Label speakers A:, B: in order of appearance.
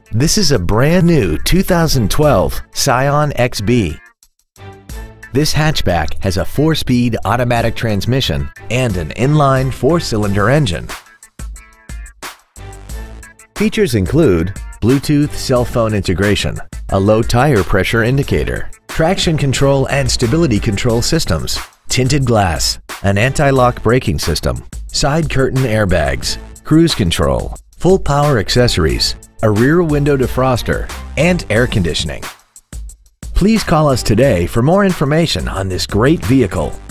A: This is a brand new 2012 Scion XB. This hatchback has a 4-speed automatic transmission and an inline 4-cylinder engine. Features include Bluetooth cell phone integration, a low tire pressure indicator, traction control and stability control systems, tinted glass, an anti-lock braking system, side curtain airbags, cruise control, full power accessories, a rear window defroster, and air conditioning. Please call us today for more information on this great vehicle.